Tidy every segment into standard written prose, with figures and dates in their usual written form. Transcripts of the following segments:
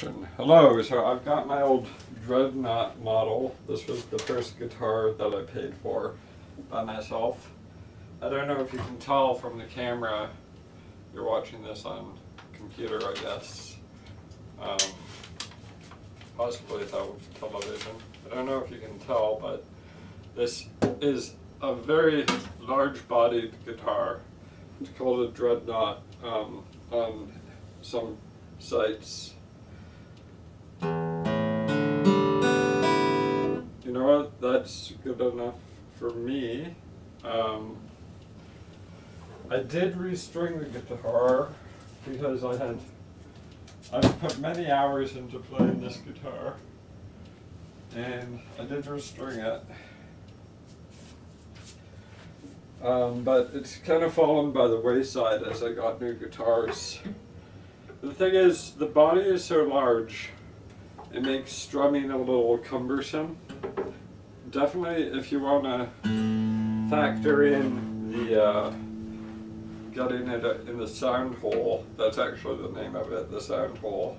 Hello, so I've got my old Dreadnaught model. This was the first guitar that I paid for by myself. I don't know if you can tell from the camera. You're watching this on computer, I guess. Possibly television. I don't know if you can tell, but this is a very large-bodied guitar. It's called a Dreadnaught on some sites. You know what? That's good enough for me. I did restring the guitar because I've put many hours into playing this guitar, and I did restring it. But it's kind of fallen by the wayside as I got new guitars. The thing is, the body is so large, it makes strumming a little cumbersome. Definitely, if you want to factor in the getting it in the sound hole, that's actually the name of it, the sound hole.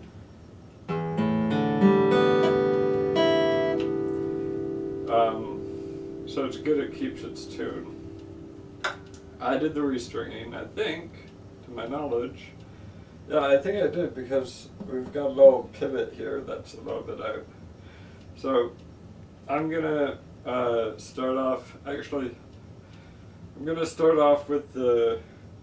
So it's good, it keeps its tune. I did the restringing, I think, to my knowledge. Yeah, I think I did, because we've got a little pivot here that's a little bit out. So I'm gonna start off, actually, I'm gonna start off with the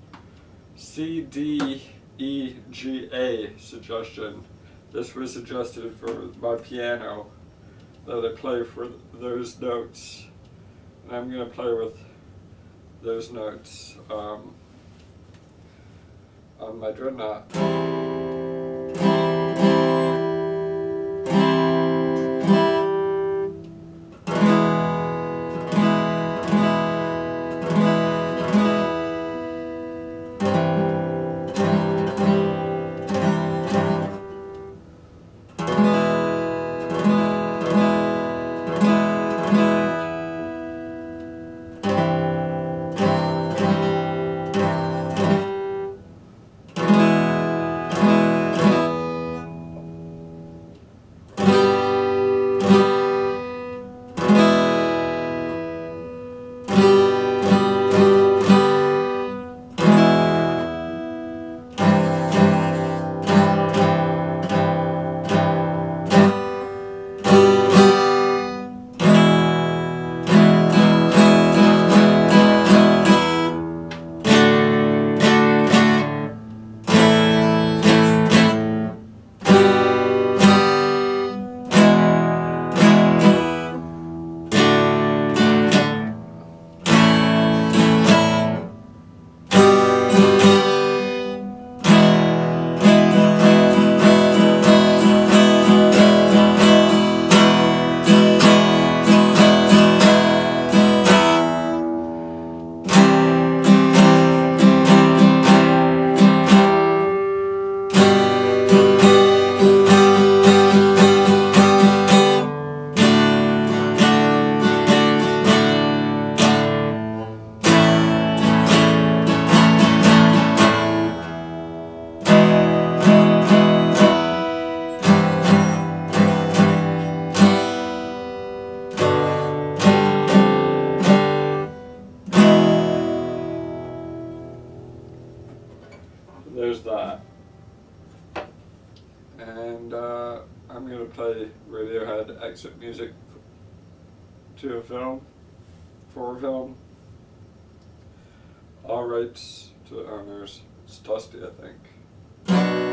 CDE GA suggestion. This was suggested for my piano, that I play for those notes. And I'm gonna play with those notes on my Dreadnaught. There's that. And I'm going to play Radiohead Exit Music to a film, for a film. All rights to the owners. It's Dusty, I think.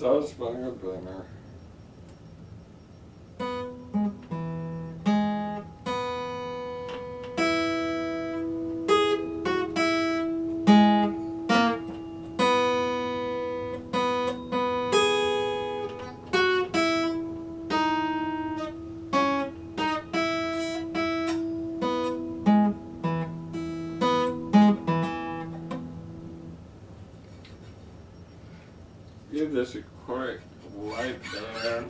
does, but I'm gonna blame her. Give this a quick wipe there.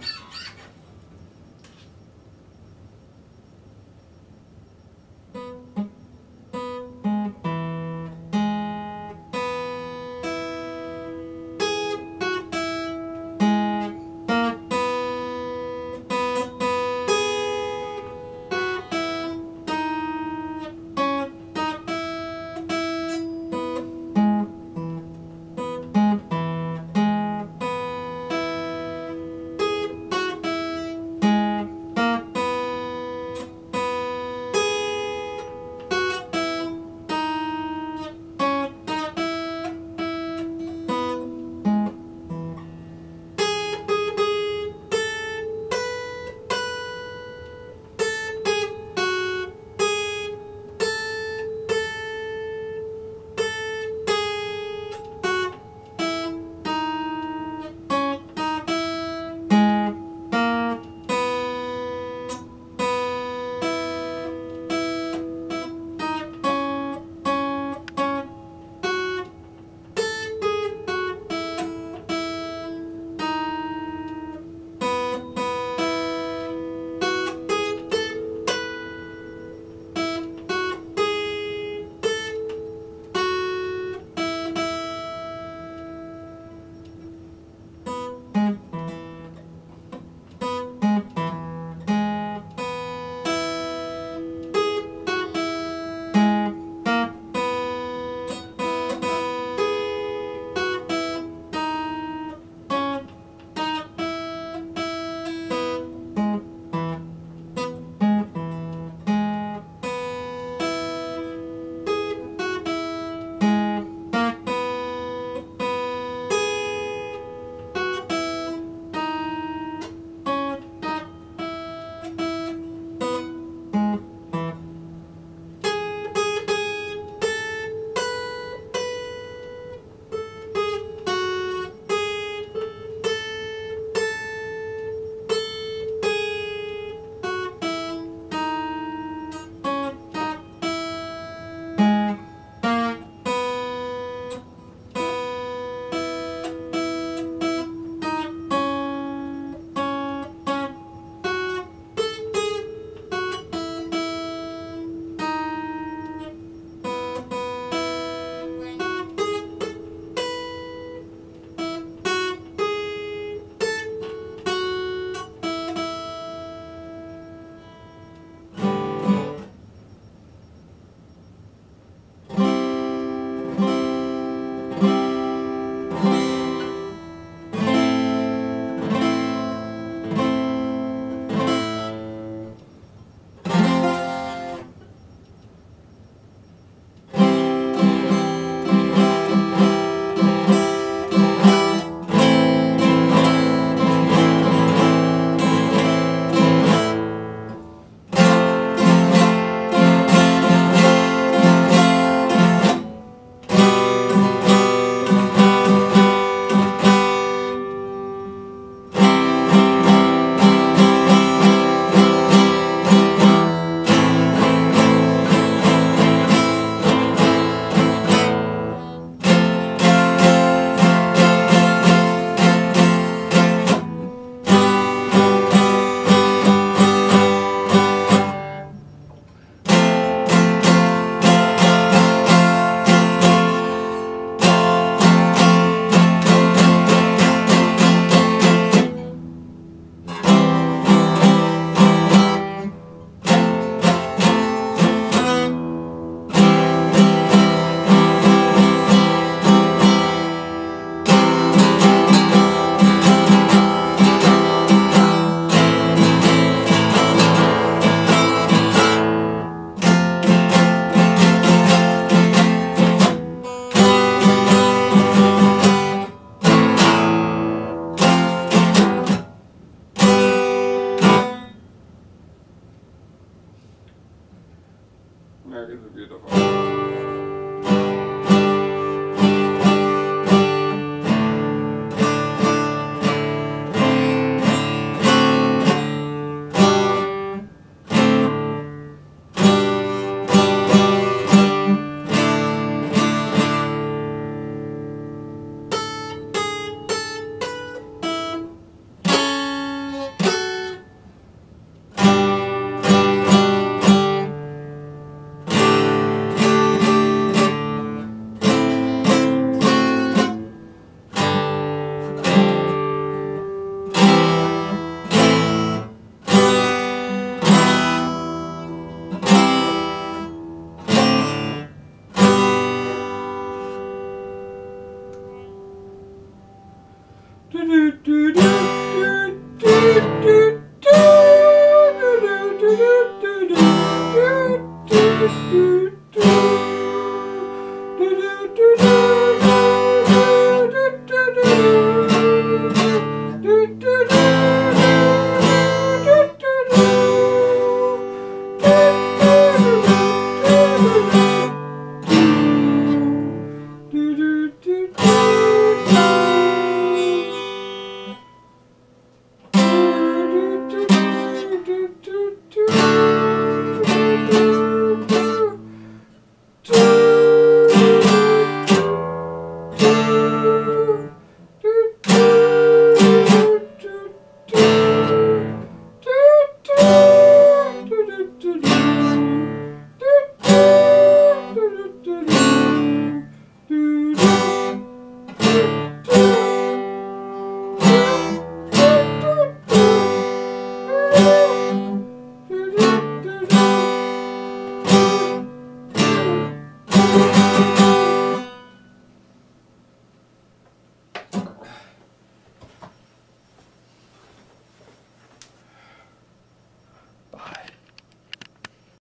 do do do do do do do.